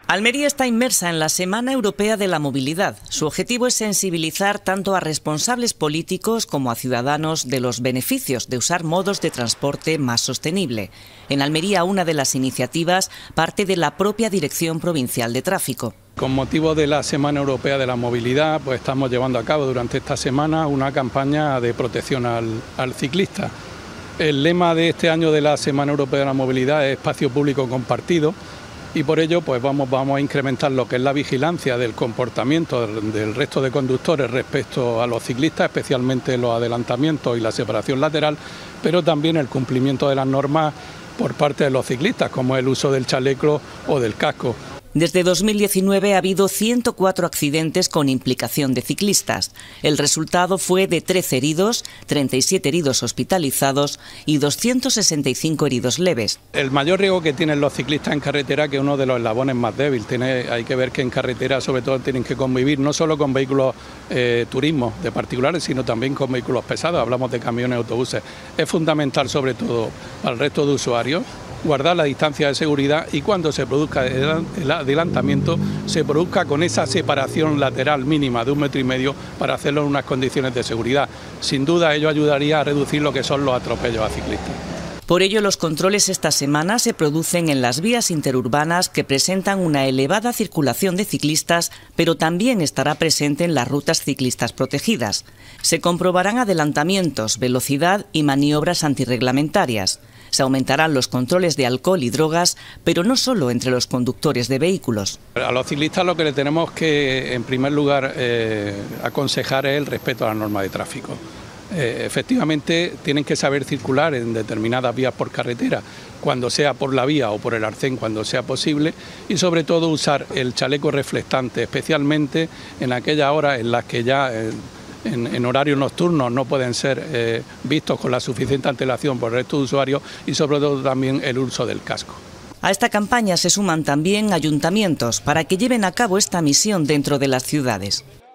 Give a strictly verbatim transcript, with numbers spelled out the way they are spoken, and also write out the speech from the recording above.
Almería está inmersa en la Semana Europea de la Movilidad. Su objetivo es sensibilizar tanto a responsables políticos como a ciudadanos de los beneficios de usar modos de transporte más sostenible. En Almería, una de las iniciativas parte de la propia Dirección Provincial de Tráfico. Con motivo de la Semana Europea de la Movilidad, pues estamos llevando a cabo durante esta semana una campaña de protección al, al ciclista. El lema de este año de la Semana Europea de la Movilidad es espacio público compartido. Y por ello pues vamos, vamos a incrementar lo que es la vigilancia del comportamiento del resto de conductores respecto a los ciclistas, especialmente los adelantamientos y la separación lateral, pero también el cumplimiento de las normas por parte de los ciclistas, como el uso del chaleco o del casco. Desde dos mil diecinueve ha habido ciento cuatro accidentes con implicación de ciclistas. El resultado fue de trece heridos, treinta y siete heridos hospitalizados y doscientos sesenta y cinco heridos leves. El mayor riesgo que tienen los ciclistas en carretera, que es uno de los eslabones más débiles. Tiene, hay que ver que en carretera sobre todo tienen que convivir no solo con vehículos eh, turismo de particulares, sino también con vehículos pesados. Hablamos de camiones, autobuses. Es fundamental sobre todo para el resto de usuarios guardar la distancia de seguridad y cuando se produzca el adelantamiento se produzca con esa separación lateral mínima de un metro y medio para hacerlo en unas condiciones de seguridad. Sin duda ello ayudaría a reducir lo que son los atropellos a ciclistas. Por ello, los controles esta semana se producen en las vías interurbanas que presentan una elevada circulación de ciclistas, pero también estará presente en las rutas ciclistas protegidas. Se comprobarán adelantamientos, velocidad y maniobras antirreglamentarias. Se aumentarán los controles de alcohol y drogas, pero no solo entre los conductores de vehículos. A los ciclistas lo que le tenemos que, en primer lugar, eh, aconsejar es el respeto a la norma de tráfico. Eh, efectivamente, tienen que saber circular en determinadas vías por carretera, cuando sea por la vía o por el arcén, cuando sea posible, y sobre todo usar el chaleco reflectante, especialmente en aquellas horas en las que ya eh, en, en horarios nocturnos no pueden ser eh, vistos con la suficiente antelación por el resto de usuarios, y sobre todo también el uso del casco. A esta campaña se suman también ayuntamientos para que lleven a cabo esta misión dentro de las ciudades.